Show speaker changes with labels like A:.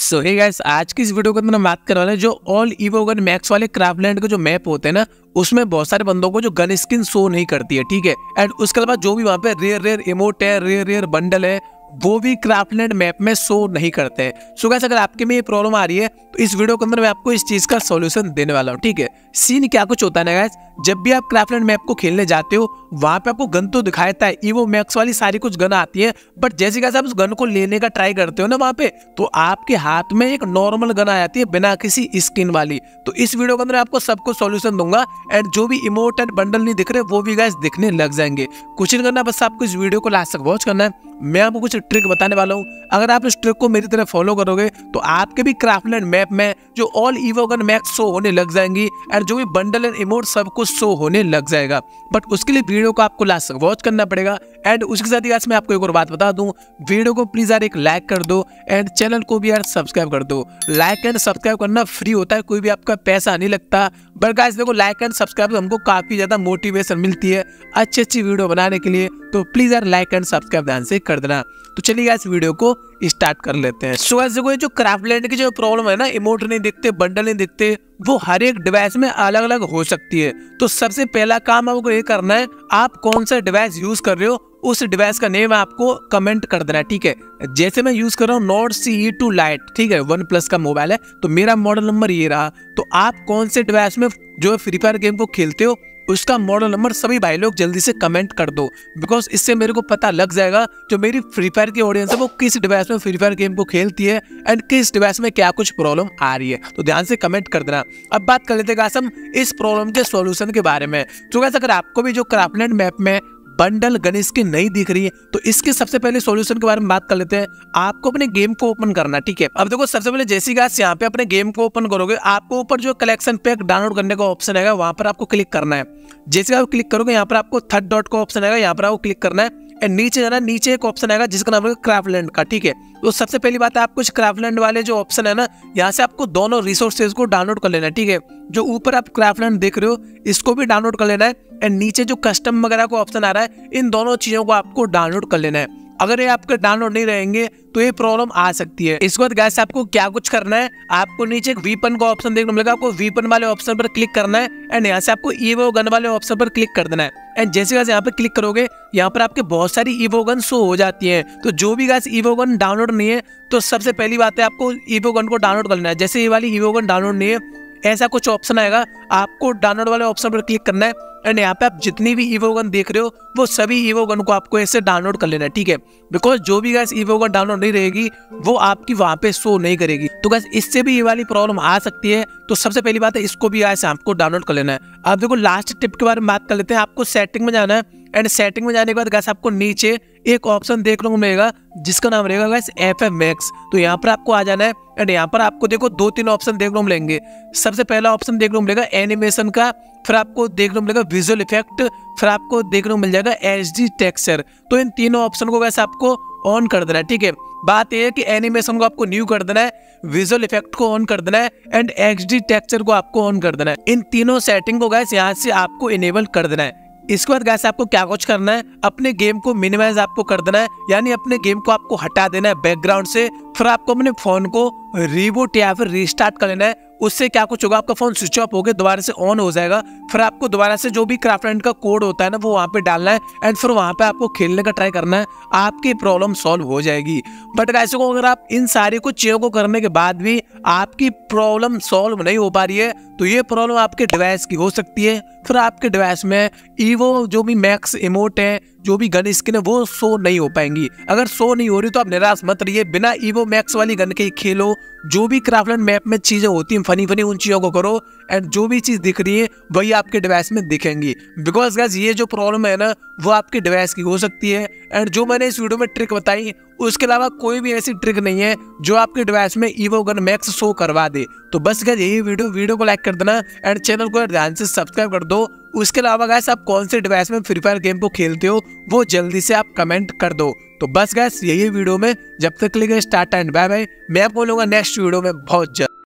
A: सो hey guys, आज की इस वीडियो के अंदर हम बात करने वाले हैं जो ऑल ईवो गन मैक्स वाले क्राफ्टलैंड के जो मैप होते हैं ना, उसमें बहुत सारे बंदों को जो गन स्किन शो नहीं करती है, ठीक है। एंड उसके अलावा जो भी वहाँ पे रेयर रेयर इमोट है, रेयर रेयर बंडल है, वो भी क्राफ्टलैंड मैप में शो नहीं करते हैं। सो गाइस, अगर आपके में ये प्रॉब्लम आ रही है तो इस वीडियो के अंदर मैं आपको इस चीज का सॉल्यूशन देने वाला हूँ, ठीक है। सीन क्या कुछ होता है ना गाइस, जब भी आप क्राफ्टलैंड मैप को खेलने जाते हो वहां पे आपको गन तो दिखाई देता है, ईवो मैक्स वाली सारी कुछ गन आती है, बट जैसे गाइस आप उस गन को लेने का ट्राई करते हो ना वहां पे, तो आपके हाथ में एक नॉर्मल गन आ जाती है बिना किसी स्किन वाली। तो इस वीडियो के अंदर आपको सबको सॉल्यूशन दूंगा एंड जो भी इमोट एंड बंडल नहीं दिख रहे वो भी गाइस दिखने लग जाएंगे। कुछ नहीं करना, बस आपको इस वीडियो को लास्ट तक वॉच करना है। मैं आपको कुछ ट्रिक बताने वाला हूँ, अगर आप इस ट्रिक को मेरी तरह फॉलो करोगे तो आपके भी क्राफ्टलैंड मैप में जो all Evo gun max show होने लग जाएंगी एंड जो भी बंडल एंड इमोट सब कुछ शो होने लग जाएगा। बट उसके लिए वीडियो को आपको लास्ट तक वॉच करना पड़ेगा। एंड उसके साथ ही मैं आपको एक और बात बता दूं, वीडियो को प्लीज यार एक लाइक कर दो एंड चैनल को भी यार सब्सक्राइब कर दो। लाइक एंड सब्सक्राइब करना फ्री होता है, कोई भी आपका पैसा नहीं लगता, बट गाइस देखो लाइक एंड सब्सक्राइब हमको काफी ज्यादा मोटिवेशन मिलती है अच्छी अच्छी वीडियो बनाने के लिए। तो प्लीज यार लाइक एंड सब्सक्राइब ध्यान से कर देना। तो चलिए गाइस वीडियो को स्टार्ट कर लेते हैं। सो गाइस देखो, ये जो क्राफ्टलैंड की जो प्रॉब्लम है ना, इमोट नहीं दिखते, बंडल नहीं दिखते, वो हर एक डिवाइस में अलग अलग हो सकती है। तो सबसे पहला काम आपको ये करना है, आप कौन सा डिवाइस यूज कर रहे हो उस डिवाइस का नेम आपको कमेंट कर देना है, ठीक है। जैसे मैं यूज कर रहा हूँ नोट CE2 लाइट, ठीक है, OnePlus का मोबाइल है, तो मेरा मॉडल नंबर ये रहा। तो आप कौन से डिवाइस में जो फ्री फायर गेम को खेलते हो उसका मॉडल नंबर सभी भाई लोग जल्दी से कमेंट कर दो, बिकॉज इससे मेरे को पता लग जाएगा जो मेरी फ्री फायर की ऑडियंस है वो किस डिवाइस में फ्री फायर गेम को खेलती है एंड किस डिवाइस में क्या कुछ प्रॉब्लम आ रही है। तो ध्यान से कमेंट कर देना। अब बात कर लेते हैं गाइस हम इस प्रॉब्लम के सॉल्यूशन के बारे में। तो गाइस, अगर आपको भी जो क्राफ्टलैंड मैप में बंडल गन स्किन नहीं दिख रही है तो इसके सबसे पहले सॉल्यूशन के बारे में बात कर लेते हैं। आपको अपने गेम को ओपन करना, ठीक है। अब देखो, सबसे पहले जैसी गाइस यहाँ पे अपने गेम को ओपन करोगे, आपको ऊपर जो कलेक्शन पैक डाउनलोड करने का ऑप्शन है वहां पर आपको क्लिक करना है। जैसे आप क्लिक करोगे यहाँ पर आपको थर्ड डॉट का ऑप्शन आएगा, यहाँ पर आपको क्लिक करना है एंड नीचे जाना, नीचे एक ऑप्शन आएगा जिसका नाम है क्राफ्टलैंड का, ठीक है। तो सबसे पहली बात है, आपको क्राफ्टलैंड वाले जो ऑप्शन है ना, यहाँ से आपको दोनों रिसोर्सेज को डाउनलोड कर लेना है, ठीक है। जो ऊपर आप क्राफ्टलैंड देख रहे हो इसको भी डाउनलोड कर लेना है एंड नीचे जो कस्टम वगैरह का ऑप्शन आ रहा है, इन दोनों चीजों को आपको डाउनलोड कर लेना है। अगर ये आपके डाउनलोड नहीं रहेंगे तो ये प्रॉब्लम आ सकती है। इसके बाद गाइस आपको क्या कुछ करना है, आपको नीचे एक वीपन का ऑप्शन देखने को मिलेगा, आपको वीपन वाले ऑप्शन पर क्लिक करना है एंड यहाँ से आपको ईवो गन वाले ऑप्शन पर क्लिक कर देना है। एंड जैसे गाइस यहाँ पे क्लिक करोगे, यहाँ पर आपके बहुत सारी ईवो गन शो हो जाती है। तो जो भी गाइस ईवो गन डाउनलोड नहीं है, तो सबसे पहली बात है आपको ईवो गन को डाउनलोड कर लेना है। जैसे ये वाली ईवो गन डाउनलोड नहीं है, ऐसा कुछ ऑप्शन आएगा, आपको डाउनलोड वाले ऑप्शन पर क्लिक करना है एंड यहाँ पे आप जितनी भी ईवो गन देख रहे हो वो सभी ईवो गन को आपको ऐसे डाउनलोड कर लेना है, ठीक है। बिकॉज जो भी गाइस ईवो गन डाउनलोड नहीं रहेगी वो आपकी वहां पे शो नहीं करेगी। तो गाइस इससे भी ये वाली प्रॉब्लम आ सकती है। तो सबसे पहली बात है, इसको भी गाइस आपको डाउनलोड कर लेना है। अब देखो, लास्ट टिप के बारे में बात कर लेते हैं। आपको सेटिंग में जाना है एंड सेटिंग में जाने के बाद गाइस आपको नीचे एक ऑप्शन देखने को मिलेगा जिसका नाम रहेगा गाइस FMX। तो यहाँ पर आपको आ जाना है एंड यहाँ पर आपको देखो 2-3 ऑप्शन देखने को मिलेंगे। सबसे पहला ऑप्शन देखने को मिलेगा एनिमेशन का, फिर आपको देखने को मिलेगा विजुअल इफेक्ट, फिर आपको देखने को मिल जाएगा HD टेक्सचर। तो इन तीनों ऑप्शन को गाइस आपको ऑन कर देना है, ठीक है। बात यह है कि एनिमेशन को आपको न्यू कर देना है, विजुअल इफेक्ट को ऑन कर देना है एंड HD टेक्सचर को आपको ऑन कर देना है। इन तीनों सेटिंग को गाइस यहाँ से आपको इनेबल कर देना है। इसके बाद गाइस आपको क्या कुछ करना है, अपने गेम को मिनिमाइज आपको कर देना है, यानी अपने गेम को आपको हटा देना है बैकग्राउंड से। फिर आपको अपने फोन को रिबूट या फिर रीस्टार्ट कर लेना है। उससे क्या कुछ होगा, आपका फोन स्विच ऑफ होकर दोबारा से ऑन हो जाएगा। फिर आपको दोबारा से जो भी क्राफ्टलैंड का कोड होता है ना वो वहाँ पे डालना है एंड फिर वहाँ पे आपको खेलने का ट्राई करना है, आपकी प्रॉब्लम सॉल्व हो जाएगी। बट गाइस को अगर आप इन सारी कुछ चीजों को करने के बाद भी आपकी प्रॉब्लम सॉल्व नहीं हो पा रही है तो ये प्रॉब्लम आपके डिवाइस की हो सकती है। फिर आपके डिवाइस में ईवो जो भी मैक्स इमोट है, जो भी गन स्किन है वो शो नहीं हो पाएंगी। अगर शो नहीं हो रही तो आप निराश मत रहिए, बिना ईवो मैक्स वाली गन के ही खेलो। जो भी क्राफ्टलैंड मैप में चीजें होती हैं फनी फनी, उन चीजों को करो एंड जो भी चीज दिख रही है वही आपके डिवाइस में दिखेंगी। बिकॉज गाइस ये जो प्रॉब्लम है ना वो आपके डिवाइस की हो सकती है एंड जो मैंने इस वीडियो में ट्रिक बताई उसके अलावा कोई भी ऐसी ट्रिक नहीं है जो आपके डिवाइस में ईवो गन मैक्स शो करवा दे। तो बस गाइस यही वीडियो को लाइक कर देना एंड चैनल को ध्यान से सब्सक्राइब कर दो। उसके अलावा गाइस आप कौन से डिवाइस में फ्री फायर गेम को खेलते हो वो जल्दी से आप कमेंट कर दो। तो बस गाइस यही वीडियो में, जब तक के लिए स्टार्ट एंड बाय बाय। मैं आपको मिलूंगा नेक्स्ट वीडियो में बहुत जल्द।